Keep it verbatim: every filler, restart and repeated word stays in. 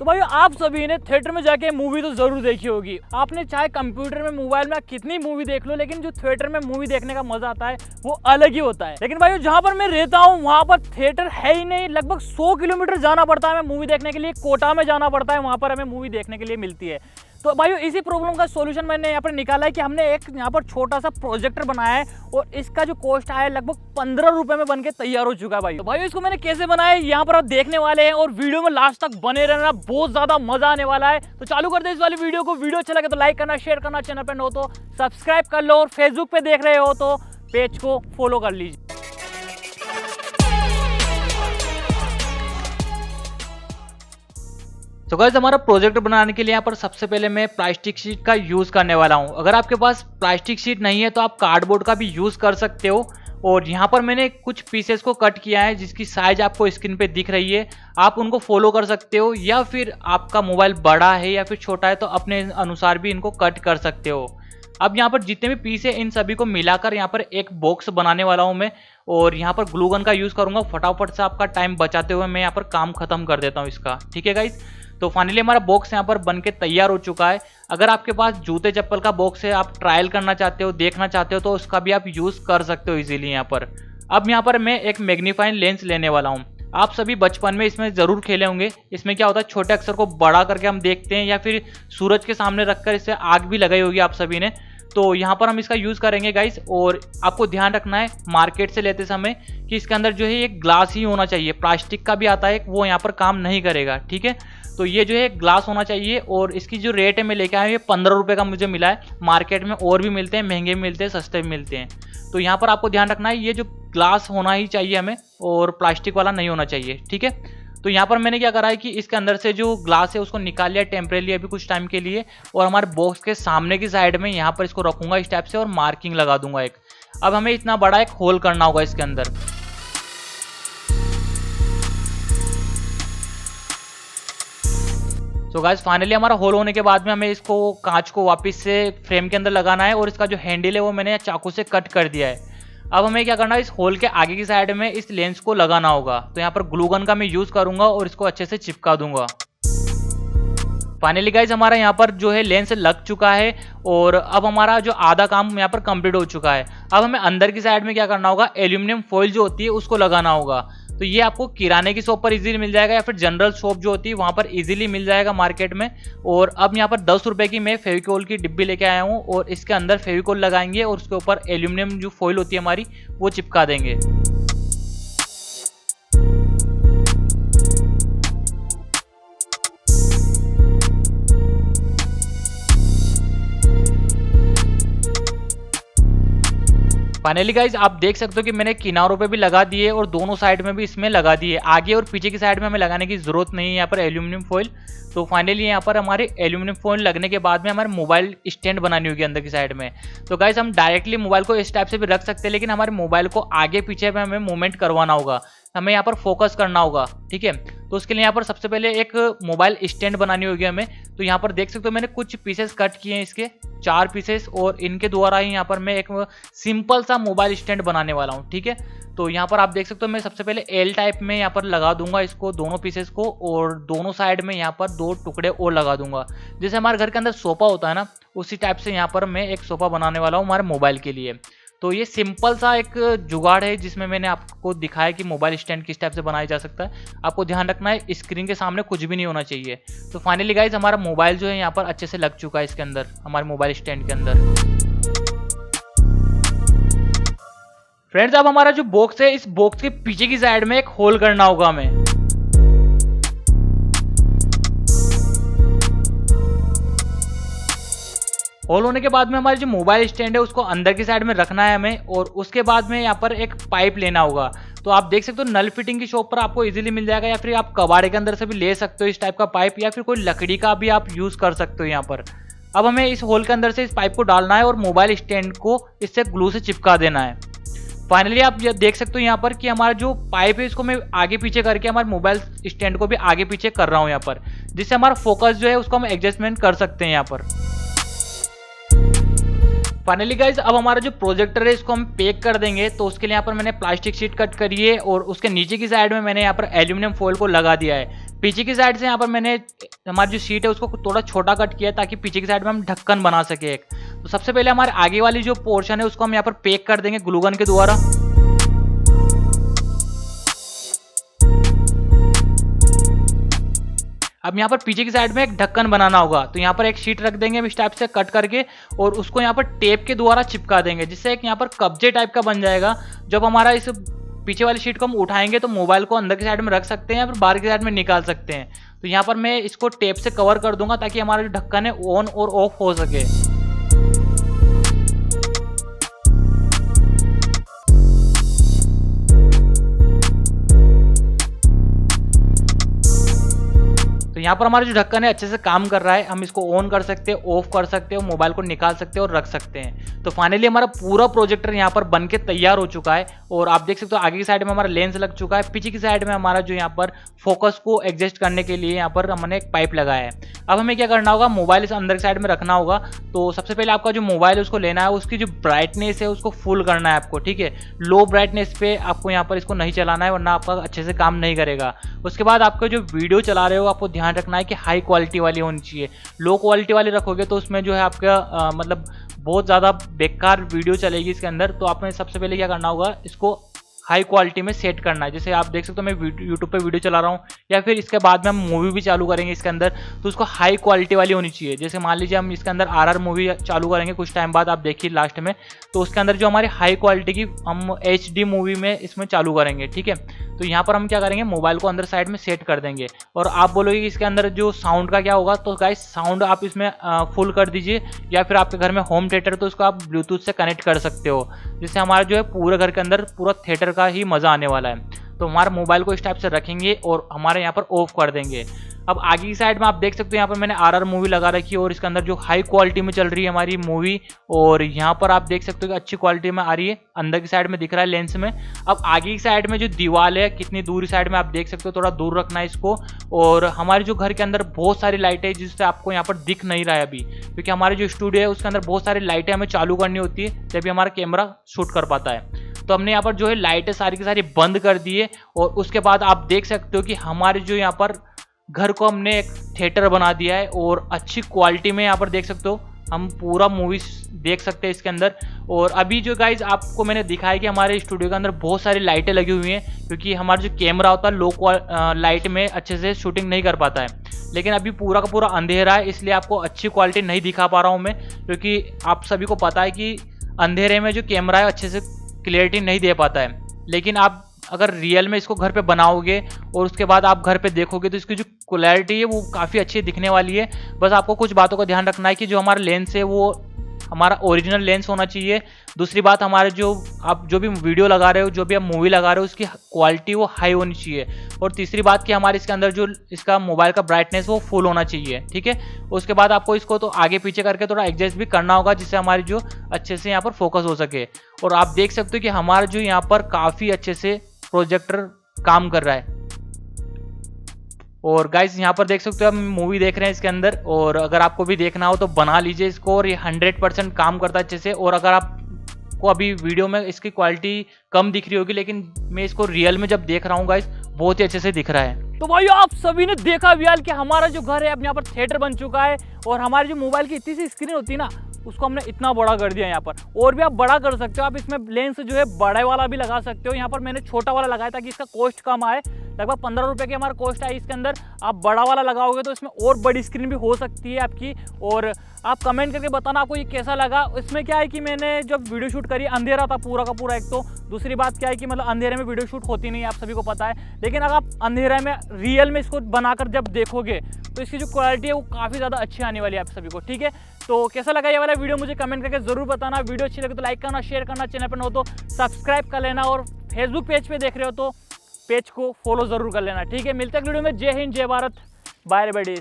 तो भाई आप सभी ने थिएटर में जाके मूवी तो जरूर देखी होगी। आपने चाहे कंप्यूटर में, मोबाइल में कितनी मूवी देख लो, लेकिन जो थिएटर में मूवी देखने का मजा आता है वो अलग ही होता है। लेकिन भाई जहाँ पर मैं रहता हूँ वहाँ पर थिएटर है ही नहीं। लगभग सौ किलोमीटर जाना पड़ता है हमें मूवी देखने के लिए। कोटा में जाना पड़ता है, वहाँ पर हमें मूवी देखने के लिए मिलती है। तो भाई इसी प्रॉब्लम का सॉल्यूशन मैंने यहाँ पर निकाला है कि हमने एक यहाँ पर छोटा सा प्रोजेक्टर बनाया है और इसका जो कॉस्ट आया है लगभग पंद्रह रुपए में बनके तैयार हो चुका है भाई। तो भाई इसको मैंने कैसे बनाया है यहाँ पर आप देखने वाले हैं और वीडियो में लास्ट तक बने रहना, बहुत ज्यादा मजा आने वाला है। तो चालू कर दे इस वाली वीडियो को। वीडियो अच्छा लगे तो लाइक करना, शेयर करना, चैनल पर न हो तो सब्सक्राइब कर लो और फेसबुक पे देख रहे हो तो पेज को फॉलो कर लीजिए। तो गाइस हमारा प्रोजेक्ट बनाने के लिए यहाँ पर सबसे पहले मैं प्लास्टिक शीट का यूज करने वाला हूँ। अगर आपके पास प्लास्टिक शीट नहीं है तो आप कार्डबोर्ड का भी यूज कर सकते हो। और यहाँ पर मैंने कुछ पीसेस को कट किया है जिसकी साइज आपको स्क्रीन पे दिख रही है, आप उनको फॉलो कर सकते हो। या फिर आपका मोबाइल बड़ा है या फिर छोटा है तो अपने अनुसार भी इनको कट कर सकते हो। अब यहाँ पर जितने भी पीस है इन सभी को मिलाकर यहाँ पर एक बॉक्स बनाने वाला हूँ मैं। और यहाँ पर ग्लू गन का यूज करूंगा। फटाफट से आपका टाइम बचाते हुए मैं यहाँ पर काम खत्म कर देता हूँ इसका। ठीक है गाइस, तो फाइनली हमारा बॉक्स यहाँ पर बनके तैयार हो चुका है। अगर आपके पास जूते चप्पल का बॉक्स है, आप ट्रायल करना चाहते हो, देखना चाहते हो तो उसका भी आप यूज कर सकते हो इजीली यहाँ पर। अब यहाँ पर मैं एक मैग्नीफाइंग लेंस लेने वाला हूँ। आप सभी बचपन में इसमें जरूर खेले होंगे। इसमें क्या होता है, छोटे अक्षर को बड़ा करके हम देखते हैं या फिर सूरज के सामने रखकर इससे आग भी लगाई होगी आप सभी ने। तो यहाँ पर हम इसका यूज करेंगे गाइस। और आपको ध्यान रखना है मार्केट से लेते समय कि इसके अंदर जो है एक ग्लास ही होना चाहिए। प्लास्टिक का भी आता है वो यहाँ पर काम नहीं करेगा। ठीक है, तो ये जो है ग्लास होना चाहिए। और इसकी जो रेट है मैं लेके आया हूँ ये पंद्रह रुपए का मुझे मिला है। मार्केट में और भी मिलते हैं, महंगे भी मिलते हैं, सस्ते भी मिलते हैं। तो यहाँ पर आपको ध्यान रखना है ये जो ग्लास होना ही चाहिए हमें और प्लास्टिक वाला नहीं होना चाहिए। ठीक है, तो यहाँ पर मैंने क्या करा है कि इसके अंदर से जो ग्लास है उसको निकाल लिया टेम्परेरी अभी कुछ टाइम के लिए। और हमारे बॉक्स के सामने की साइड में यहाँ पर इसको रखूंगा इस टाइप से और मार्किंग लगा दूंगा एक। अब हमें इतना बड़ा एक होल करना होगा इसके अंदर। तो गाइस फाइनली हमारा होल होने के बाद में हमें इसको कांच को वापस से फ्रेम के अंदर लगाना है। और इसका जो हैंडल है वो मैंने चाकू से कट कर दिया है। अब हमें क्या करना है, इस होल के आगे की साइड में इस लेंस को लगाना होगा। तो यहाँ पर ग्लू गन का मैं यूज करूंगा और इसको अच्छे से चिपका दूंगा। फाइनली गाइस हमारा यहाँ पर जो है लेंस लग चुका है और अब हमारा जो आधा काम यहाँ पर कंप्लीट हो चुका है। अब हमें अंदर की साइड में क्या करना होगा, एल्यूमिनियम फॉइल जो होती है उसको लगाना होगा। तो ये आपको किराने की शॉप पर इजीली मिल जाएगा या फिर जनरल शॉप जो होती है वहां पर इजीली मिल जाएगा मार्केट में। और अब यहाँ पर दस रुपए की मैं फेविकोल की डिब्बी लेके आया हूँ और इसके अंदर फेविकोल लगाएंगे और उसके ऊपर एल्यूमिनियम जो फॉइल होती है हमारी वो चिपका देंगे। फाइनली गाइज आप देख सकते हो कि मैंने किनारों पे भी लगा दिए और दोनों साइड में भी इसमें लगा दिए। आगे और पीछे की साइड में हमें लगाने की जरूरत नहीं है यहाँ पर एल्यूमिनियम फॉइल। तो फाइनली यहाँ पर हमारे एल्यूमिनियम फॉइल लगने के बाद में हमारे मोबाइल स्टैंड बनानी होगी अंदर की साइड में। तो गाइज हम डायरेक्टली मोबाइल को इस टाइप से भी रख सकते हैं, लेकिन हमारे मोबाइल को आगे पीछे में हमें मूवमेंट करवाना होगा, हमें यहाँ पर फोकस करना होगा। ठीक है, तो उसके लिए यहाँ पर सबसे पहले एक मोबाइल स्टैंड बनानी होगी हमें। तो यहाँ पर देख सकते हो मैंने कुछ पीसेस कट किए हैं, इसके चार पीसेस, और इनके द्वारा ही यहाँ पर मैं एक सिंपल सा मोबाइल स्टैंड बनाने वाला हूँ। ठीक है, तो यहाँ पर आप देख सकते हो मैं सबसे पहले एल टाइप में यहाँ पर लगा दूंगा इसको, दोनों पीसेस को, और दोनों साइड में यहाँ पर दो टुकड़े और लगा दूंगा। जैसे हमारे घर के अंदर सोफा होता है ना, उसी टाइप से यहाँ पर मैं एक सोफा बनाने वाला हूँ हमारे मोबाइल के लिए। तो ये सिंपल सा एक जुगाड़ है जिसमें मैंने आपको दिखाया कि मोबाइल स्टैंड किस टाइप से बनाया जा सकता है। आपको ध्यान रखना है स्क्रीन के सामने कुछ भी नहीं होना चाहिए। तो फाइनली गाइज हमारा मोबाइल जो है यहाँ पर अच्छे से लग चुका है इसके अंदर, हमारे मोबाइल स्टैंड के अंदर। फ्रेंड्स अब हमारा जो बॉक्स है, इस बॉक्स के पीछे की साइड में एक होल करना होगा हमें। होल होने के बाद में हमारी जो मोबाइल स्टैंड है उसको अंदर की साइड में रखना है हमें। और उसके बाद में यहाँ पर एक पाइप लेना होगा। तो आप देख सकते हो नल फिटिंग की शॉप पर आपको इजीली मिल जाएगा, या फिर आप कबाड़े के अंदर से भी ले सकते हो इस टाइप का पाइप, या फिर कोई लकड़ी का भी आप यूज कर सकते हो यहाँ पर। अब हमें इस होल के अंदर से इस पाइप को डालना है और मोबाइल स्टैंड को इससे ग्लू से चिपका देना है। फाइनली आप ये देख सकते हो यहाँ पर कि हमारा जो पाइप है इसको मैं आगे पीछे करके हमारे मोबाइल स्टैंड को भी आगे पीछे कर रहा हूँ यहाँ पर, जिससे हमारा फोकस जो है उसको हम एडजस्टमेंट कर सकते हैं यहाँ पर। फाइनली गाइज अब हमारा जो प्रोजेक्टर है इसको हम पैक कर देंगे। तो उसके लिए यहाँ पर मैंने प्लास्टिक शीट कट करी है और उसके नीचे की साइड में मैंने यहाँ पर एल्यूमिनियम फॉइल को लगा दिया है। पीछे की साइड से यहाँ पर मैंने हमारी जो शीट है उसको थोड़ा छोटा कट किया ताकि पीछे की साइड में हम ढक्कन बना सके एक। तो सबसे पहले हमारे आगे वाली जो पोर्शन है उसको हम यहाँ पर पैक कर देंगे ग्लू गन के द्वारा। अब यहाँ पर पीछे की साइड में एक ढक्कन बनाना होगा, तो यहाँ पर एक शीट रख देंगे इस टाइप से कट करके और उसको यहाँ पर टेप के द्वारा चिपका देंगे, जिससे एक यहाँ पर कब्जे टाइप का बन जाएगा। जब हमारा इस पीछे वाली शीट को हम उठाएंगे तो मोबाइल को अंदर की साइड में रख सकते हैं या फिर बाहर की साइड में निकाल सकते हैं। तो यहाँ पर मैं इसको टेप से कवर कर दूंगा ताकि हमारा जो ढक्कन है ऑन और ऑफ हो सके। तो यहाँ पर हमारा जो ढक्कन है अच्छे से काम कर रहा है, हम इसको ऑन कर सकते हैं, ऑफ कर सकते हो, मोबाइल को निकाल सकते हैं और रख सकते हैं। तो फाइनली हमारा पूरा प्रोजेक्टर यहाँ पर बन के तैयार हो चुका है और आप देख सकते हो आगे की साइड में हमारा लेंस लग चुका है, पीछे की साइड में हमारा जो यहाँ पर फोकस को एडजस्ट करने के लिए यहाँ पर हमने एक पाइप लगाया है। अब हमें क्या करना होगा, मोबाइल इस अंदर की साइड में रखना होगा। तो सबसे पहले आपका जो मोबाइल है उसको लेना है, उसकी जो ब्राइटनेस है उसको फुल करना है आपको, ठीक है। लो ब्राइटनेस पे आपको यहाँ पर इसको नहीं चलाना है वरना आपका अच्छे से काम नहीं करेगा। उसके बाद आपका जो वीडियो चला रहे हो आपको ध्यान रखना है कि हाई क्वालिटी वाली होनी चाहिए। लो क्वालिटी वाली रखोगे तो उसमें जो है आपका आ, मतलब बहुत ज़्यादा बेकार वीडियो चलेगी इसके अंदर। तो आपने सबसे पहले क्या करना होगा, इसको हाई क्वालिटी में सेट करना है। जैसे आप देख सकते हो मैं यूट्यूब पे वीडियो चला रहा हूँ या फिर इसके बाद में हम मूवी भी चालू करेंगे इसके अंदर, तो उसको हाई क्वालिटी वाली होनी चाहिए। जैसे मान लीजिए हम इसके अंदर आर आर मूवी चालू करेंगे कुछ टाइम बाद, आप देखिए लास्ट में, तो उसके अंदर जो हमारी हाई क्वालिटी की हम एच डी मूवी में इसमें चालू करेंगे, ठीक है। तो यहाँ पर हम क्या करेंगे, मोबाइल को अंदर साइड में सेट कर देंगे। और आप बोलोगे कि इसके अंदर जो साउंड का क्या होगा, तो गाइस साउंड आप इसमें फुल कर दीजिए या फिर आपके घर में होम थिएटर तो उसको आप ब्लूटूथ से कनेक्ट कर सकते हो, जिससे हमारा जो है पूरे घर के अंदर पूरा थिएटर का ही मजा आने वाला है। तो हमारे मोबाइल को इस टाइप से रखेंगे और हमारे यहाँ पर ऑफ कर देंगे। अब आगे की साइड में आप देख सकते हो यहाँ पर मैंने आर आर मूवी लगा रखी है और इसके अंदर जो हाई क्वालिटी में चल रही है हमारी मूवी, और यहाँ पर आप देख सकते हो कि अच्छी क्वालिटी में आ रही है, अंदर की साइड में दिख रहा है लेंस में। अब आगे की साइड में जो दीवार है कितनी दूर साइड में आप देख सकते हो, थोड़ा दूर रखना है इसको। और हमारे जो घर के अंदर बहुत सारी लाइटें है जिससे आपको यहाँ पर दिख नहीं रहा है अभी, क्योंकि हमारे जो स्टूडियो है उसके अंदर बहुत सारी लाइटें हमें चालू करनी होती है तभी हमारा कैमरा शूट कर पाता है। तो हमने यहाँ पर जो है लाइटें सारी की सारी बंद कर दी है और उसके बाद आप देख सकते हो कि हमारे जो यहाँ पर घर को हमने एक थिएटर बना दिया है और अच्छी क्वालिटी में यहाँ पर देख सकते हो हम पूरा मूवीज देख सकते हैं इसके अंदर। और अभी जो गाइज आपको मैंने दिखाया कि हमारे स्टूडियो के अंदर बहुत सारी लाइटें लगी हुई हैं, क्योंकि हमारा जो कैमरा होता है लो लाइट में अच्छे से शूटिंग नहीं कर पाता है। लेकिन अभी पूरा का पूरा अंधेरा है इसलिए आपको अच्छी क्वालिटी नहीं दिखा पा रहा हूँ मैं, क्योंकि आप सभी को पता है कि अंधेरे में जो कैमरा है अच्छे से क्लियरिटी नहीं दे पाता है। लेकिन आप अगर रियल में इसको घर पे बनाओगे और उसके बाद आप घर पे देखोगे तो इसकी जो क्लैरिटी है वो काफ़ी अच्छी दिखने वाली है। बस आपको कुछ बातों का ध्यान रखना है कि जो हमारा लेंस है वो हमारा ओरिजिनल लेंस होना चाहिए। दूसरी बात, हमारे जो आप जो भी वीडियो लगा रहे हो, जो भी आप मूवी लगा रहे हो, उसकी क्वालिटी वो हाई होनी चाहिए। और तीसरी बात कि हमारे इसके अंदर जो इसका मोबाइल का ब्राइटनेस वो फुल होना चाहिए, ठीक है। उसके बाद आपको इसको तो आगे पीछे करके थोड़ा एडजस्ट भी करना होगा जिससे हमारी जो अच्छे से यहाँ पर फोकस हो सके। और आप देख सकते हो कि हमारा जो यहाँ पर काफ़ी अच्छे से प्रोजेक्टर काम कर रहा है। और गाइस यहाँ पर देख सकते हो हम मूवी देख रहे हैं इसके अंदर, और अगर आपको भी देखना हो तो बना लीजिए इसको, और ये हंड्रेड परसेंट काम करता है अच्छे से। और अगर आपको अभी वीडियो में इसकी क्वालिटी कम दिख रही होगी, लेकिन मैं इसको रियल में जब देख रहा हूँ गाइस बहुत ही अच्छे से दिख रहा है। तो भाई आप सभी ने देखा वियाल कि हमारा जो घर है अब यहाँ पर थिएटर बन चुका है, और हमारी जो मोबाइल की इतनी सी स्क्रीन होती है ना उसको हमने इतना बड़ा कर दिया यहाँ पर। और भी आप बड़ा कर सकते हो, आप इसमें लेंस जो है बड़े वाला भी लगा सकते हो। यहाँ पर मैंने छोटा वाला लगाया ताकि इसका कॉस्ट कम आए, लगभग पंद्रह रुपये की हमारा कॉस्ट आई इसके अंदर। आप बड़ा वाला लगाओगे तो इसमें और बड़ी स्क्रीन भी हो सकती है आपकी। और आप कमेंट करके बताना आपको ये कैसा लगा। इसमें क्या है कि मैंने जब वीडियो शूट करी अंधेरा था पूरा का पूरा, एक तो दूसरी बात क्या है कि मतलब अंधेरे में वीडियो शूट होती नहीं है, आप सभी को पता है। लेकिन अगर आप अंधेरे में रियल में इसको बनाकर जब देखोगे तो इसकी जो क्वालिटी है वो काफ़ी ज़्यादा अच्छी आने वाली है आप सभी को, ठीक है। तो कैसा लगा ये वाला वीडियो मुझे कमेंट करके जरूर बताना। वीडियो अच्छी लगे तो लाइक करना, शेयर करना, चैनल पर न हो तो सब्सक्राइब कर लेना, और फेसबुक पेज पे देख रहे हो तो पेज को फॉलो जरूर कर लेना, ठीक है। मिलते हैं वीडियो में। जय हिंद, जय भारत, बाय बाय।